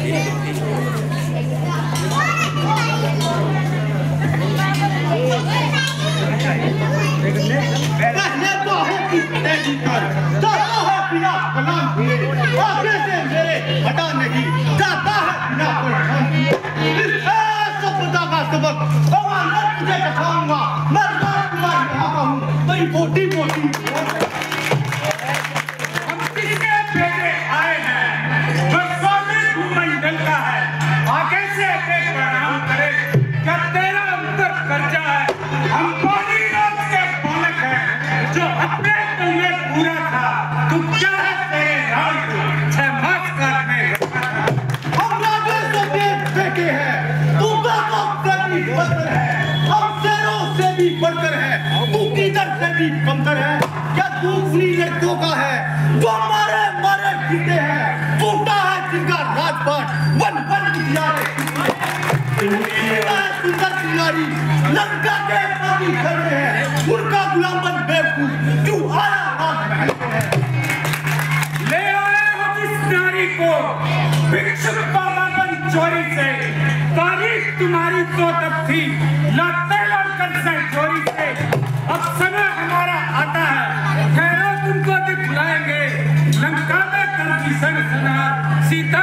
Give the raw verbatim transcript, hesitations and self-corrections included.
कहने तो है कि तेरी कर जाता है बिना कलाम किए, आगे से मेरे हटा नहीं जाता है बिना परेशान किए। इस सभ्यता का सबक मैं तुझे सिखाऊंगा, मैं तुम्हारी यहाँ का हूँ, मेरी मोटी मोटी हम किसके बेटे आए हैं जो स्वामी भूमंडल का है, आगे से एक प्रणाम करे क्या तेरा अंतर कर्जा है। हम पानी रात के बालक हैं जो अपने दिल में पूरा था, तू क्या है तेरे राम को छह मास काटने हम राजेश के बेटे हैं, तू बाबा से भी बढ़कर है, हम शेरों से भी बढ़कर है, तू किधर से भी कमतर है। क्या तू उन्हीं लड़कों का है जो मारे मारे जीते हैं, टूटा है जिनका राजपाट वन वन किनारे सुंदर सिंगारी लंका के पानी खड़े हैं, उनका गुलाम बन बेवकूफ क्यों आया राज महल में। ले आए हो जिस नारी को भिक्षुक पावागन चोरी से, तारीख तुम्हारी तो तब थी लाते लड़कर से चोरी से। अब समय हमारा आता है, खैरों तुमको दिखलाएंगे लंका में कर की संग सना सीता